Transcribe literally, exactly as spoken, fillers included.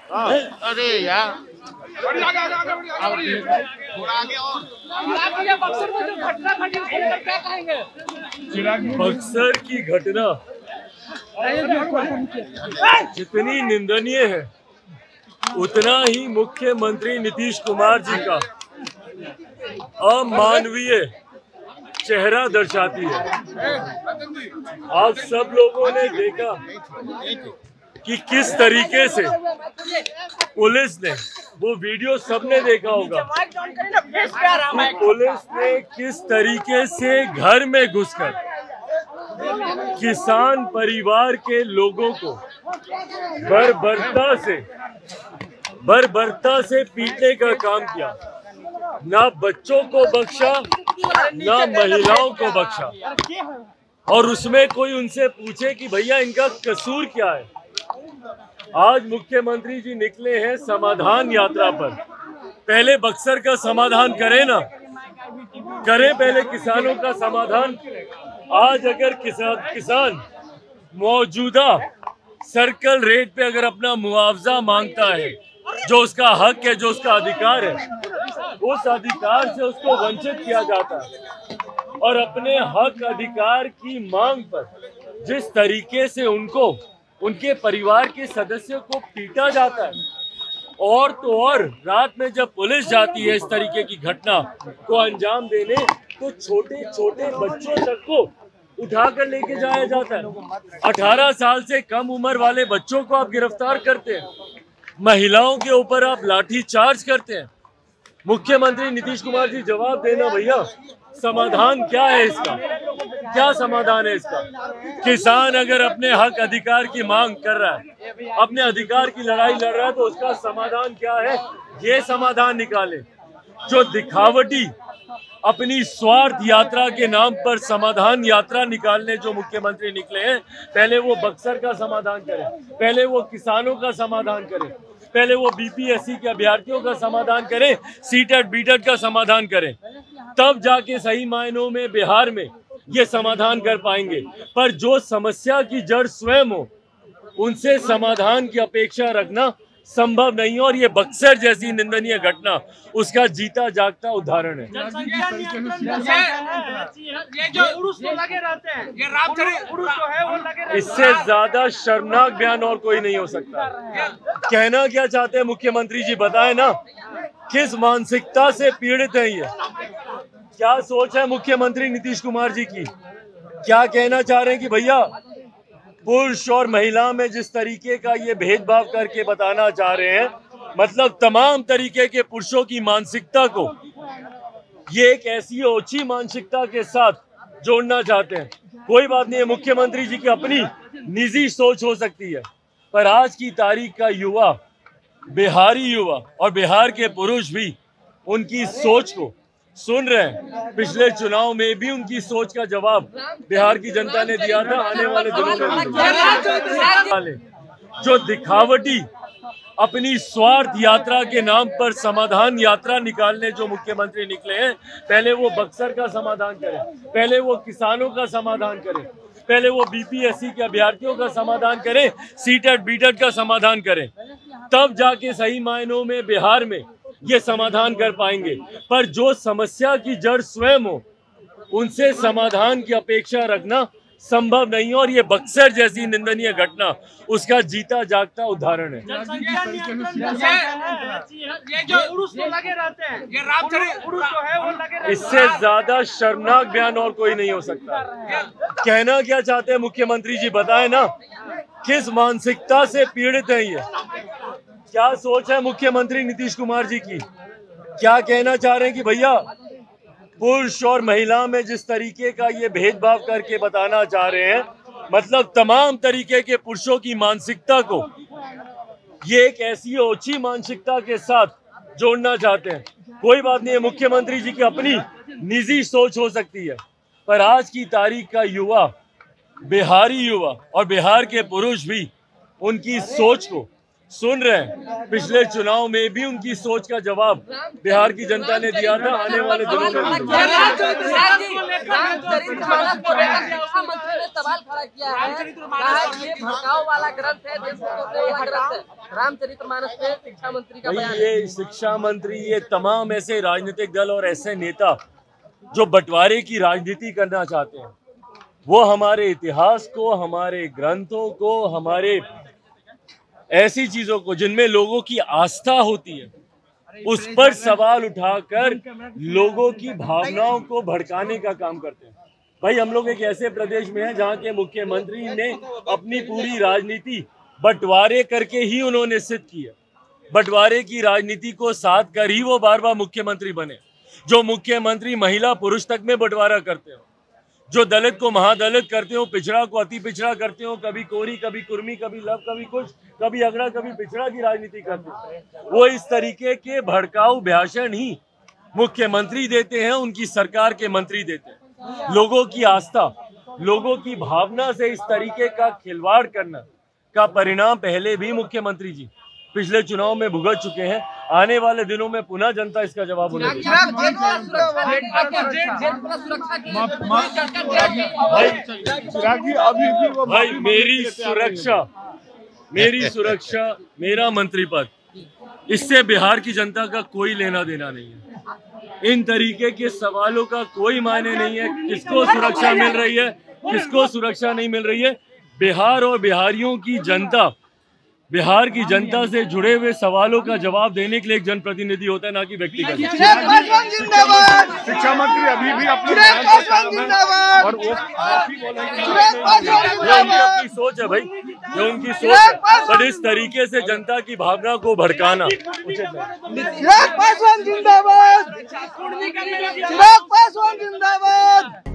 अरे यार बक्सर की घटना जितनी निंदनीय है उतना ही मुख्यमंत्री नीतीश कुमार जी का अमानवीय चेहरा दर्शाती है। आप सब लोगों ने देखा कि किस तरीके से पुलिस ने, वो वीडियो सबने देखा होगा, पुलिस ने किस तरीके से घर में घुसकर किसान परिवार के लोगों को बर्बरता से बर्बरता से पीटने का काम किया। ना बच्चों को बख्शा, ना महिलाओं को बख्शा, और उसमें कोई उनसे पूछे कि भैया इनका कसूर क्या है। आज मुख्यमंत्री जी निकले हैं समाधान यात्रा पर। पहले बक्सर का समाधान करें ना, करें पहले किसानों का समाधान। आज अगर किसान किसान मौजूदा सर्कल रेट पे अगर अपना मुआवजा मांगता है, जो उसका हक है, जो उसका अधिकार है, उस अधिकार से उसको वंचित किया जाता है। और अपने हक अधिकार की मांग पर जिस तरीके से उनको, उनके परिवार के सदस्यों को पीटा जाता है, और तो और रात में जब पुलिस जाती है इस तरीके की घटना को अंजाम देने, तो छोटे छोटे बच्चों तक को उठा कर लेके जाया जाता है। अठारह साल से कम उम्र वाले बच्चों को आप गिरफ्तार करते हैं, महिलाओं के ऊपर आप लाठी चार्ज करते हैं। मुख्यमंत्री नीतीश कुमार जी जवाब देना भैया, समाधान क्या है इसका? क्या समाधान है इसका? किसान अगर अपने हक अधिकार की मांग कर रहा है, अपने अधिकार की लड़ाई लड़ रहा है, तो उसका समाधान क्या है, ये समाधान निकाले। जो दिखावटी अपनी स्वार्थ यात्रा के नाम पर समाधान यात्रा निकालने जो मुख्यमंत्री निकले हैं, पहले वो बक्सर का समाधान करें, पहले वो किसानों का समाधान करें, पहले वो बीपीएससी के अभ्यर्थियों का समाधान करें, सीटेट बीटेट का समाधान करें, तब जाके सही मायनों में बिहार में ये समाधान कर पाएंगे। पर जो समस्या की जड़ स्वयं हो, उनसे समाधान की अपेक्षा रखना संभव नहीं है। और ये बक्सर जैसी निंदनीय घटना उसका जीता जागता उदाहरण है। ये जो उर्स तो लगे रहते हैं, ये रामचरित उर्स जो है वो लगे रहते हैं। इससे ज्यादा शर्मनाक बयान और कोई नहीं हो सकता। कहना क्या चाहते हैं मुख्यमंत्री जी, बताएं ना, किस मानसिकता से पीड़ित है ये? क्या सोच है मुख्यमंत्री नीतीश कुमार जी की? क्या कहना चाह रहे हैं कि भैया पुरुष और महिला में जिस तरीके का ये भेदभाव करके बताना चाह रहे हैं, मतलब तमाम तरीके के पुरुषों की मानसिकता को ये एक ऐसी ओछी मानसिकता के साथ जोड़ना चाहते हैं। कोई बात नहीं है, मुख्यमंत्री जी की अपनी निजी सोच हो सकती है, पर आज की तारीख का युवा, बिहारी युवा और बिहार के पुरुष भी उनकी सोच को सुन रहे हैं। पिछले चुनाव में भी उनकी सोच का जवाब बिहार की जनता ने दिया था, आने वाले दिनों में जो दिखावटी अपनी स्वार्थ यात्रा के नाम पर समाधान यात्रा निकालने जो मुख्यमंत्री निकले हैं, पहले वो बक्सर का समाधान करें, पहले वो किसानों का समाधान करें, पहले वो बीपीएससी के अभ्यर्थियों का समाधान करें, सीटेट बीटेट का समाधान करें, तब जाके सही मायनों में बिहार में ये समाधान कर पाएंगे। पर जो समस्या की जड़ स्वयं हो, उनसे समाधान की अपेक्षा रखना संभव नहीं है। और ये बक्सर जैसी निंदनीय घटना उसका जीता जागता उदाहरण है। ये जो उर्स तो लगे रहते हैं, ये रामचरित उर्स जो है वो लगे रहते हैं। इससे ज्यादा शर्मनाक बयान और कोई नहीं हो सकता। कहना क्या चाहते हैं मुख्यमंत्री जी, बताएं ना, किस मानसिकता से पीड़ित है ये? क्या सोच है मुख्यमंत्री नीतीश कुमार जी की? क्या कहना चाह रहे हैं कि भैया पुरुष और महिला में जिस तरीके का ये भेदभाव करके बताना चाह रहे हैं, मतलब तमाम तरीके के पुरुषों की मानसिकता को ये एक ऐसी ओछी मानसिकता के साथ जोड़ना चाहते हैं। कोई बात नहीं है, मुख्यमंत्री जी की अपनी निजी सोच हो सकती है, पर आज की तारीख का युवा, बिहारी युवा और बिहार के पुरुष भी उनकी सोच को सुन रहे हैं। पिछले चुनाव में भी उनकी सोच का जवाब बिहार की जनता ने दिया था। आने वाले दिनों में मंत्री ने सवाल खड़ा किया है, कहा है कि ये भड़काऊ वाला ग्रंथ है, देश को तोड़ने वाला ग्रंथ है। रामचरितमानस पे शिक्षा मंत्री का बयान। ये शिक्षा मंत्री, ये तमाम ऐसे राजनीतिक दल और ऐसे नेता जो बंटवारे की राजनीति करना चाहते हैं, वो हमारे इतिहास को, हमारे ग्रंथों को, हमारे ऐसी चीजों को जिनमें लोगों की आस्था होती है, उस पर सवाल उठाकर लोगों की भावनाओं को भड़काने का काम करते हैं। भाई, हम लोग एक ऐसे प्रदेश में हैं जहां के मुख्यमंत्री ने अपनी पूरी राजनीति बंटवारे करके ही उन्होंने सिद्ध की है। बंटवारे की राजनीति को साथ कर ही वो बार बार मुख्यमंत्री बने। जो मुख्यमंत्री महिला पुरुष तक में बंटवारा करते हो, जो दलित को महादलित करते हो, पिछड़ा को अति पिछड़ा करते हो, कभी कोरी, कभी कुर्मी, कभी लव, कभी कुछ, कभी अगड़ा, कभी पिछड़ा की राजनीति करते हो, वो इस तरीके के भड़काऊ भाषण ही मुख्यमंत्री देते हैं, उनकी सरकार के मंत्री देते हैं। लोगों की आस्था, लोगों की भावना से इस तरीके का खिलवाड़ करना का परिणाम पहले भी मुख्यमंत्री जी पिछले चुनाव में भुगत चुके हैं। आने वाले दिनों में पुनः जनता इसका जवाब उन्हें देगी। भाई, मेरी सुरक्षा, मेरी सुरक्षा, मेरा मंत्री पद, इससे बिहार की जनता का कोई लेना देना नहीं है। इन तरीके के सवालों का कोई मायने नहीं है। किसको सुरक्षा मिल रही है, किसको सुरक्षा नहीं मिल रही है। बिहार और बिहारियों की जनता, बिहार की जनता से जुड़े हुए सवालों का जवाब देने के लिए एक जनप्रतिनिधि होता है, ना कि व्यक्तिगत। शिक्षा मंत्री अभी भी अपने और वो उनकी सोच है भाई, ये उनकी सोच है, पर इस तरीके से जनता की भावना को भड़काना जिंदाबाद।